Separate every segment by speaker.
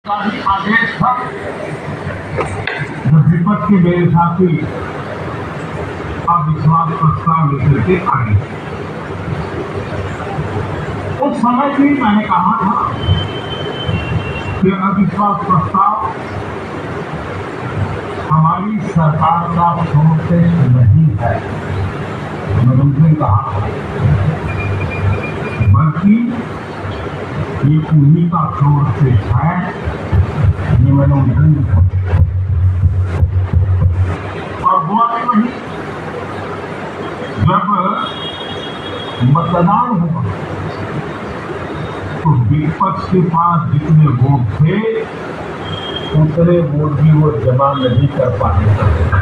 Speaker 1: का ही आदेश था जब विपक्ष के मेरे साथी अविश्वास प्रस्ताव लेकर के आगे। उस समय भी मैंने कहा था कि अविश्वास प्रस्ताव हमारी सरकार का प्रोसेस नहीं है, मैंने उनसे कहा, बल्कि ये उन्हीं का प्रोसेस है, ये मैंने उन्हें कहा। और हुआ कि नहीं, जब मतदान हुआ तो विपक्ष के पास जितने वोट थे उतने वोट भी वो जमा नहीं कर पाए।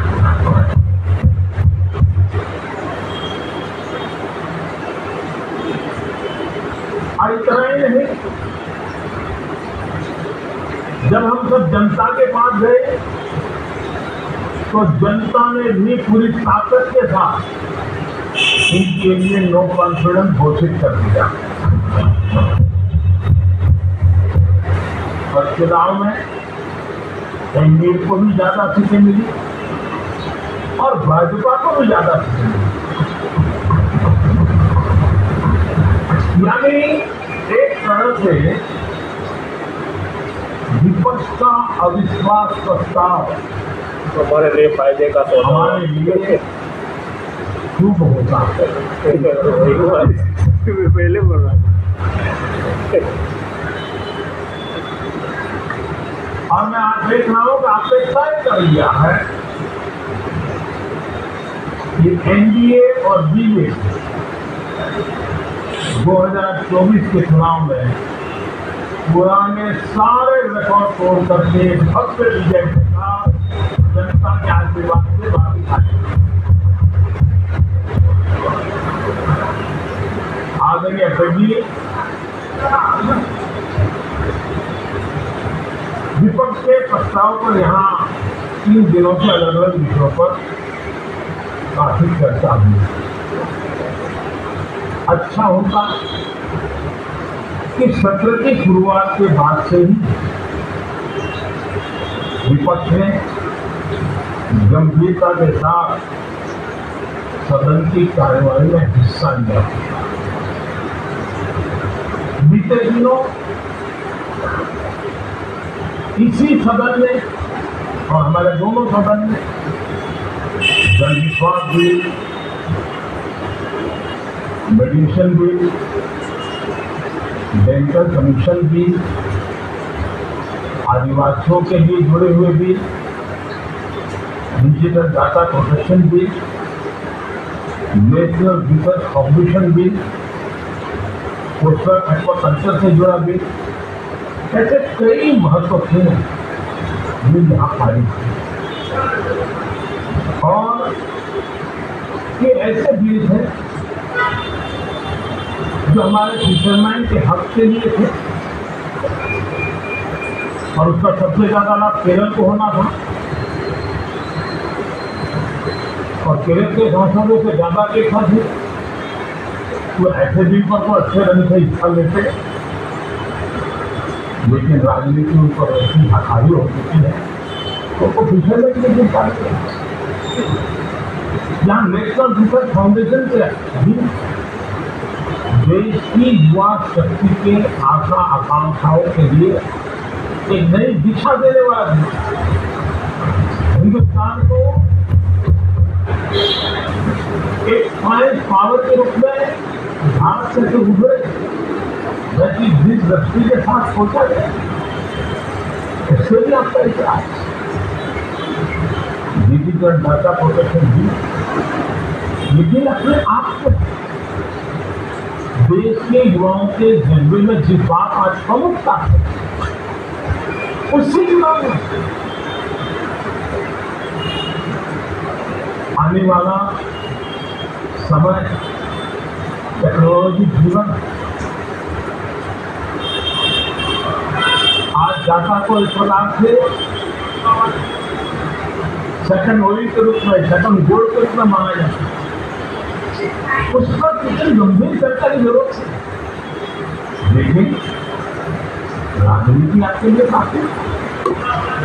Speaker 1: और इतना ही नहीं, जब हम सब जनता के पास गए तो जनता ने भी पूरी ताकत के साथ इनके लिए नो कॉन्फिडेंस घोषित कर दिया। और चुनाव में एनडीए को भी ज्यादा सीटें मिली और भाजपा को भी ज्यादा सीटें मिली। यानी एक तरह से विपक्ष का अविश्वास प्रस्ताव
Speaker 2: हमारे लिए फायदे का तो
Speaker 1: हमारे लिए शुभ होता है।
Speaker 2: पहले बोल रहा
Speaker 1: और मैं आज देख रहा हूं कि आपने तय कर लिया है कि एनडीए और बीजेपी 2024 के चुनाव में पुराने सारे रिकॉर्ड तोड़ करके भव्य विजय के साथ जनता के आशीर्वाद से वापस आए। आदरणीय अध्यक्ष जी, विपक्ष के प्रस्ताव पर यहाँ 3 दिनों से अलग अलग विषयों पर काफी चर्चा हुई। अच्छा होता कि सत्र की शुरुआत के बाद से ही विपक्ष ने गंभीरता के साथ सदन की कार्यवाही में हिस्सा लिया। बीते दिनों इसी सदन में और हमारे दोनों सदन में Jan Vishwas bill, medicine bill, dental commission bill, आदिवासियों के लिए जुड़े हुए bill, digital data protection bill, national research foundation bill, coastal aquaculture से जुड़ा बिल, ऐसे कई महत्वपूर्ण बिल यहाँ पारित हुए। और ये ऐसे बिल हैं जो हमारे फिशरमैन के हक के लिए थे और उसका सबसे ज्यादा लाभ केरल को होना था और केरल के सांसदों से ज्यादा देखा थे। तो ऐसे बिल पर तो अच्छे ढंग से हिस्सा लेते, लेकिन राजनीति उन पर ऐसी हावी हो चुकी है तो फिशरमैन के लिए पाते हैं। यहाँ नेशनल रिसर्च फाउंडेशन से भी देश की युवा शक्ति के आशा आकांक्षाओं के लिए एक नई दिशा देने वाला है। हिंदुस्तान को एक साइंस पावर के रूप में भारत से जो उभरे जैसी जिस दृष्टि के साथ सोचा गया, इससे भी आपका इतिहास डिजिटल डाटा प्रोटेक्शन भी, लेकिन अपने आप को देश के युवाओं के जज्बे में जिस बात आज प्रमुखता है उससे जुड़ा है। आने वाला समय टेक्नोलॉजी जीवन, आज डाटा को इस प्रकार से सेकंड ऑयल के रूप में, सेकंड गोल्ड के रूप में माना जाता है। उस पर कितनी गंभीर चर्चा की जरूरत है। लेकिन राजनीति आपके लिए काफी है।